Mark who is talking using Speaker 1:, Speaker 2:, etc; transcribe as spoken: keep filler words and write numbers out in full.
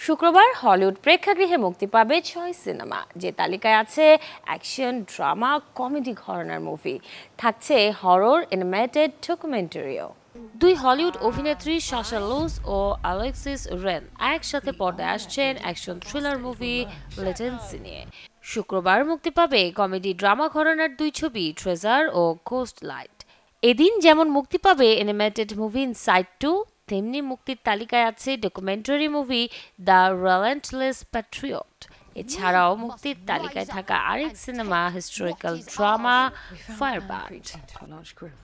Speaker 1: শুক্রবার হলিউড প্রেক্ষাগৃহে মুক্তি পাবে ছয় সিনেমা, যে তালিকায় আছে অ্যাকশন, ড্রামা, কমেডি ঘরানার মুভি। থাকছে হরর, অ্যানিমেটেড, ডকুমেন্টারিও। দুই হলিউড অভিনেত্রী সাশা লুস ও অ্যালেক্সিস রেন একসাথে পর্দায় আসছেন অ্যাকশন থ্রিলার মুভি বুলেটিন নিয়ে। শুক্রবার মুক্তি পাবে কমেডি ড্রামা ঘরানার দুই ছবি ট্রেজার ও কোস্ট লাইট। এদিন যেমন মুক্তি পাবে অ্যানিমেটেড মুভি ইনসাইড টু, তেমনি মুক্তির তালিকায় আছে documentary movie The Relentless Patriot. এছাড়াও মুক্তির তালিকায় থাকা আরেক সিনেমা হিস্টোরিক্যাল ড্রামা ফায়ারবার্ড।